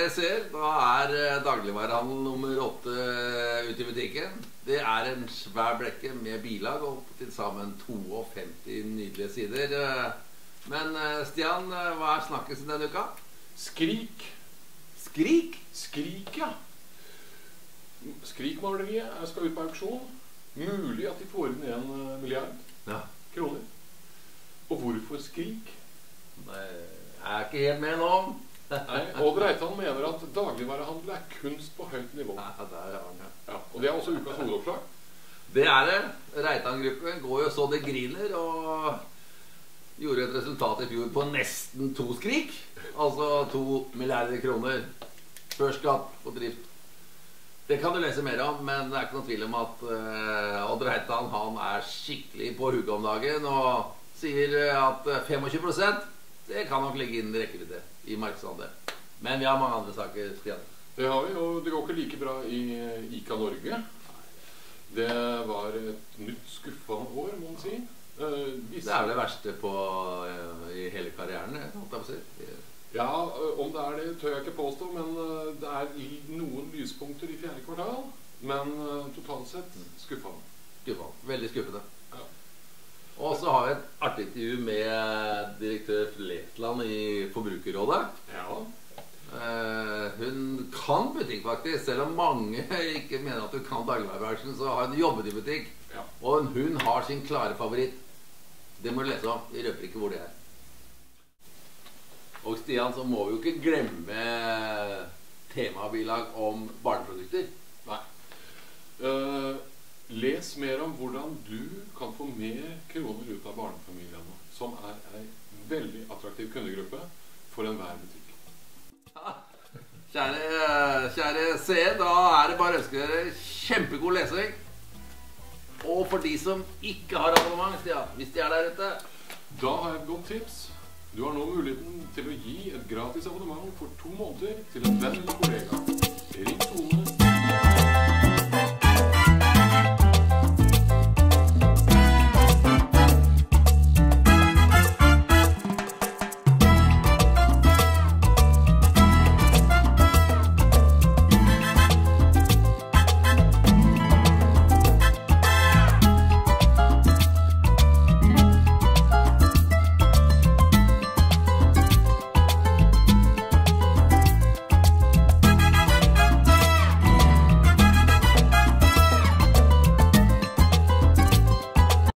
Kjære seer, da dagligvarehandel nummer 8 ute i butikken. Det en svær blekke med bilag og til sammen 52 nydelige sider. Men Stian, hva snakkes denne uka? Skrik. Skrik? Skrik, ja. Skrikmaleriet skal ut på auksjon. Mulig at de får inn 1 milliard kroner. Og hvorfor skrik? Nei, jeg ikke helt med nå. Nei, Odd Reitan mener at dagligvarehandel kunst på høyt nivå. Ja, der han, ja. Ja, og det også ukas hovedoppslag. Det det. Reitan-gruppen går jo så det griner, og gjorde et resultat i fjor på nesten 2 skrik. Altså 2 milliarder kroner. Før skatt på drift. Det kan du lese mer om, men det ikke noen tvil om at Odd Reitan, han skikkelig på hugget om dagen, og sier at 25% det kan nok ligge inn i rekkevidde i markedsandel. Men vi har mange andre saker, Stian. Det har vi, og det går ikke like bra i ICA Norge. Det var et nytt skuffende år, må man si. Det vel det verste i hele karrieren, holdt jeg på å si. Ja, om det det tør jeg ikke påstå, men det noen lyspunkter i 4. kvartal. Men totalt sett skuffende. Veldig skuffende. Ja. Og så har vi et artig intervju med direktør Fletland i Forbrukerrådet. Ja. Hun kan butikk faktisk, selv om mange ikke mener at hun kan dagligvarebransjen, så har hun jobbet i butikk. Ja. Og hun har sin klare favoritt. Det må du lese om. Vi røper ikke hvor det Og Stian, så må vi jo ikke glemme temabilag om barneprodukter. Nei. Les mer om hvordan du kan få mer kroner ut av barnefamiliene, som en veldig attraktiv kundegruppe for enhver butikk. Ja. Kjære seer, da det bare å ønske dere kjempegod lesing. Og for de som ikke har abonnement, Stian, hvis de der ute, da har jeg et godt tips. Du har nå muligheten til å gi et gratis abonnement for 2 måneder til en venn eller kollega. Ring Tone